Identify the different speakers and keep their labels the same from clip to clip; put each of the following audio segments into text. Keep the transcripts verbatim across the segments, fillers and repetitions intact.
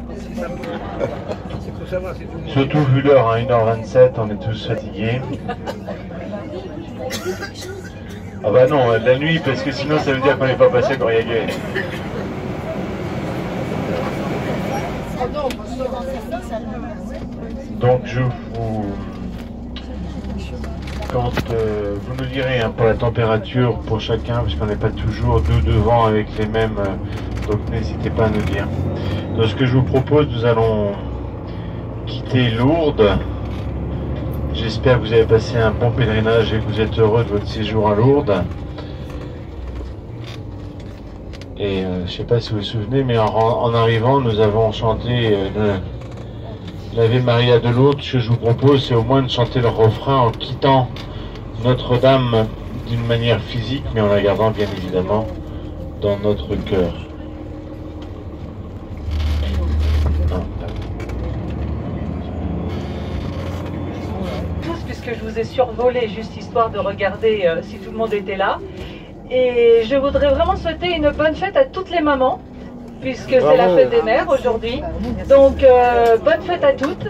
Speaker 1: Surtout vu l'heure, hein, une heure vingt-sept, on est tous fatigués. Ah bah non, la nuit, parce que sinon ça veut dire qu'on n'est pas passé à Goryaguet. Donc je vous... Quand euh, vous nous direz hein, pour la température pour chacun, parce qu'on n'est pas toujours deux devant avec les mêmes, euh, donc n'hésitez pas à nous dire. Donc ce que je vous propose, nous allons quitter Lourdes. J'espère que vous avez passé un bon pèlerinage et que vous êtes heureux de votre séjour à Lourdes. Et euh, je ne sais pas si vous vous souvenez, mais en, en arrivant, nous avons chanté euh, l'Ave Maria de Lourdes. Ce que je vous propose, c'est au moins de chanter le refrain en quittant Notre-Dame d'une manière physique, mais en la gardant bien évidemment dans notre cœur.
Speaker 2: Puisque je vous ai survolé juste histoire de regarder euh, si tout le monde était là. Et je voudrais vraiment souhaiter une bonne fête à toutes les mamans, puisque c'est la fête des mères aujourd'hui. Donc euh, bonne fête à toutes.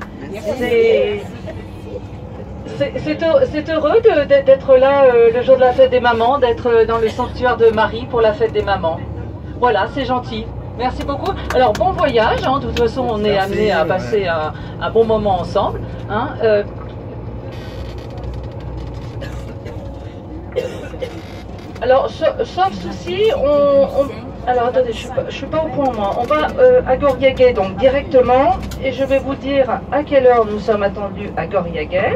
Speaker 2: C'est heureux d'être là euh, le jour de la fête des mamans, d'être dans le sanctuaire de Marie pour la fête des mamans. Voilà, c'est gentil. Merci beaucoup. Alors bon voyage, hein. De toute façon on est amené à passer un, un bon moment ensemble. Hein. Euh, Alors, sauf souci, on, on... Alors, attendez, je ne suis pas au point, moi. On va euh, à Goryaguet, donc, directement. Et je vais vous dire à quelle heure nous sommes attendus à Goryaguet.